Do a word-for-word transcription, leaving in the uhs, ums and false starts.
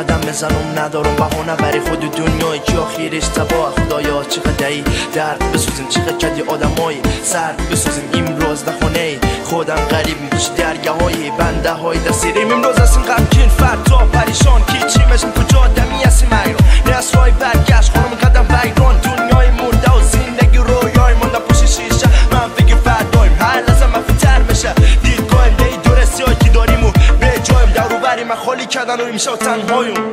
قدم بزنم ندارم بهانه برای خود دنیای که آخرش تباه. خدایا چقدر ای درد بسوزیم، چقدر کدی آدمای سرد بسوزیم امروز در خانه خودم غریب میکش درگاه های بنده های دستیریم. امروز هستیم غمگین فردا پریشان کی چی مشیم کجا دمی هستیم ایران نسرای برگشت خانم قدم ویران دنیای مرده و زندگی رویای مانده پوش شیشه من فکر فردایم هر لحظه مفیتر میشه دیدگاهیم دی درستی هایی که داریم و به جایم دروبری من خالی کردن و میشه تنهایم.